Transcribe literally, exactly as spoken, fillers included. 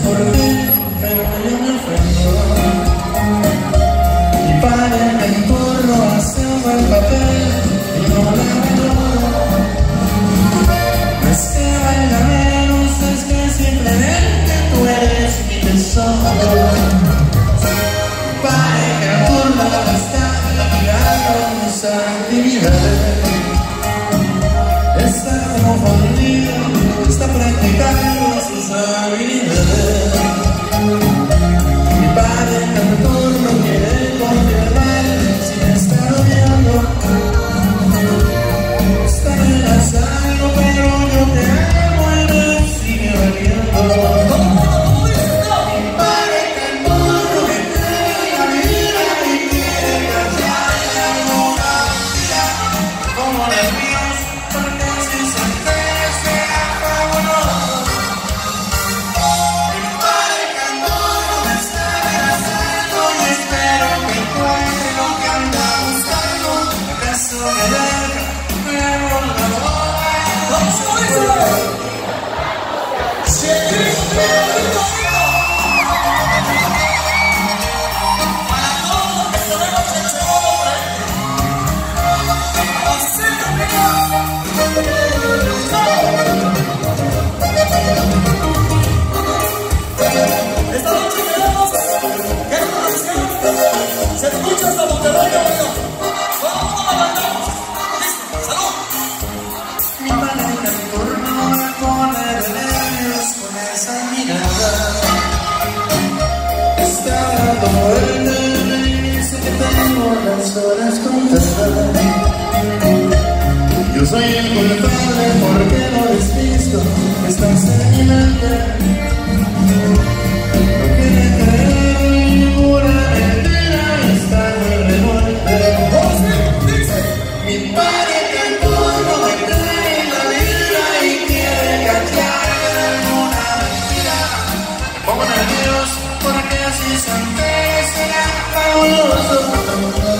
por ti, pero yo me ofendo. Mi padre me entorno, hace un buen papel y no le valoro. No es que valga menos, es que simplemente tú eres mi tesoro. Mi padre que al turno está mirando mis actividades. Está confundido, está practicando sus habilidades. Mi padre en el turno quiere confirmar si me está rodeando. Está amenazando, pero yo te amo y me sigue valiendo. Mi padre en el turno me trae la vida y quiere callarme alguna vida como las mías. Se escucha hasta Monterrey, amigo. Vamos a bailar. Listo, salud. Mi padre en el turno me pone de nervios con esa mirada. Está dando vuelta y me dice que tengo las horas contadas. Yo soy el culpable porque lo despisto. Estás en mi mente. No quiere creer ninguna mentira. Está muy revuelta. Mi padre que al turno me trae la vida y quiere callarme alguna mentira. Me pongo nervioso porque así se será fabuloso.